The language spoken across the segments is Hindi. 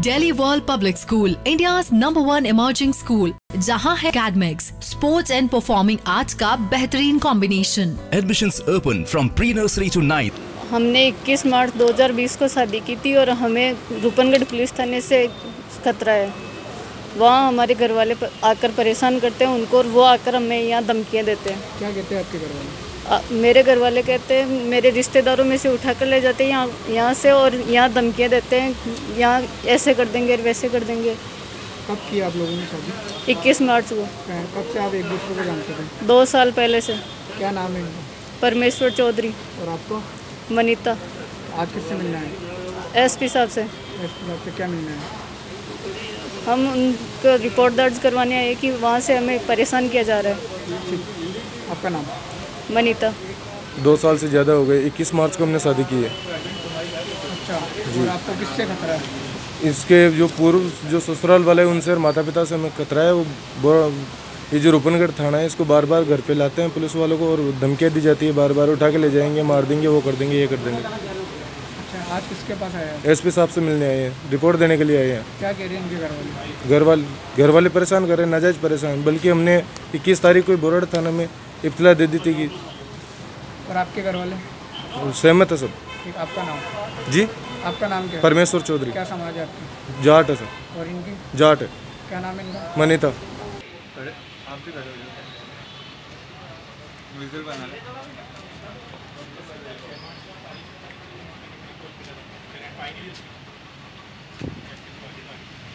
Delhi world public school, India's #1 emerging school, जहां है academics, sports and performing arts का बेहतरीन combination. Admissions open from pre-nursery to 9th. हमने 21 मार्च 2020 को शादी की थी और हमें रूपनगढ़ पुलिस थाने से खतरा है। वहाँ हमारे घर वाले आकर परेशान करते हैं उनको, और वो आकर हमें यहाँ धमकियाँ देते हैं। क्या कहते हैं आपके घर वाले? मेरे घर वाले कहते हैं मेरे रिश्तेदारों में से उठा कर ले जाते हैं यहाँ से, और यहाँ धमकियाँ देते हैं, यहाँ ऐसे कर देंगे वैसे कर देंगे। कब किया आप लोगों ने शादी? 21 मार्च को। कब से आप एक दूसरे को जानते थे? 2 साल पहले से। क्या नाम है इनका? परमेश्वर चौधरी। और आपको? मनीता। आज किससे मिलना है? एसपी साहब से। एसपी साहब से क्या मिलना है? हम उनको रिपोर्ट दर्ज करवाने आए कि वहाँ से हमें परेशान किया जा रहा है। ठीक। आपका नाम? मनीता। 2 साल से ज़्यादा हो गए। 21 मार्च को हमने शादी की है। अच्छा। और आपको किससे खतरा है? इसके जो पूर्व जो ससुराल वाले उनसे और माता पिता से हमें खतरा है। वो ये जो रूपनगढ़ थाना है इसको बार बार घर पे लाते हैं पुलिस वालों को, और धमकियाँ दी जाती है, बार बार उठा के ले जाएंगे, मार देंगे, वो कर देंगे, ये कर देंगे। अच्छा, आज किसके पास आया? एसपी साहब से मिलने आए हैं, रिपोर्ट देने के लिए आए हैं। क्या कह रहे हैं इनके घर वाले? घर वाले परेशान कर रहे हैं, नाजायज़ परेशान। बल्कि हमने 21 तारीख को बोराड़ थाना में इत्तला दे दी थी कि। और आपके घर वाले सहमत है सब। ठीक। आपका नाम? जी, आपका नाम क्या है? परमेश्वर चौधरी। क्या समाज है आपकी? जाट है सर। और इनकी? जाट है। क्या नाम है इनका? मनीता।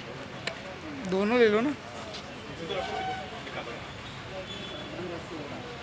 दोनों ले लो ना।